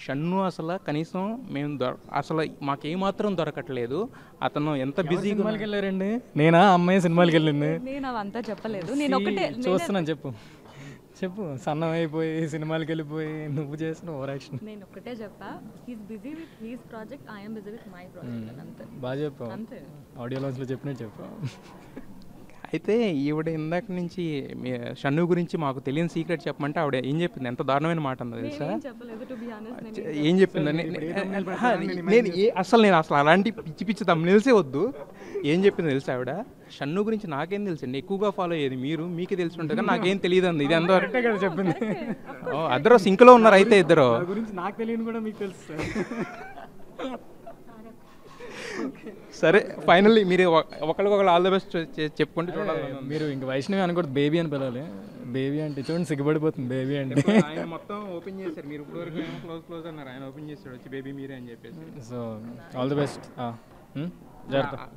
షన్ను అసలు కనీసం మేము అసలు మాకేమాత్రం దొరకట్లేదు. అతను ఎంత బిజీ. సినిమాలకి వెళ్ళారండి? నేనా అమ్మాయి సినిమాలకి వెళ్ళింది? నేను అవంతా చెప్పలేదు. నేను ఒకటే చూస్తున్నాను. చెప్పు చెప్పు. సన్నం అయిపోయి సినిమాలకి వెళ్ళిపోయి నువ్వు చేసిన ఓవర్ యాక్షన్. నేను ఒకటే చెప్పా, he's busy with his project, I'm busy with my project. అంతే. బాగా చెప్పావు. అంతే. ఆడియో లాంచ్లో చెప్పినట్టు చెప్పావు. అయితే ఈవిడ ఇందాక నుంచి షన్ను గురించి మాకు తెలియని సీక్రెట్ చెప్పమంటే ఆవిడ ఏం చెప్పింది? ఎంత దారుణమైన మాట అన్నది తెలుసా? ఏం చెప్పిందని నేను అసలు అలాంటి పిచ్చి పిచ్చి తమ్మునిల్సే వద్దు. ఏం చెప్పింది తెలుసా ఆవిడ? షన్ను గురించి నాకేం తెలుసండి, ఎక్కువగా ఫాలో అయ్యేది మీరు, మీకే తెలిసి ఉంటుంది కానీ నాకేం తెలియదు అంది. ఇది అందరూ కదా చెప్పింది. అద్దరు సింక్లో ఉన్నారు. అయితే ఇద్దరు గురించి నాకు తెలియని కూడా మీకు తెలుసు. సరే, ఫైనల్లీ మీరు ఒకరికొకరు ఆల్ ద బెస్ట్ చెప్పుకుంటే చూడాలి. మీరు ఇంక వైష్ణవి అనకూడదు, బేబీ అని పిలవాలి. బేబీ అంటే చూడండి సిగ్గుపడిపోతుంది. బేబీ అంటే ఆయన మొత్తం ఓపెన్ చేశారు, మీరు ఇప్పుడు వరకు క్లోజ్ అన్నారు, ఆయన ఓపెన్ చేశాడు వచ్చి బేబీ మీరే అని చెప్పేసి. So all the best. జాగ్రత్త.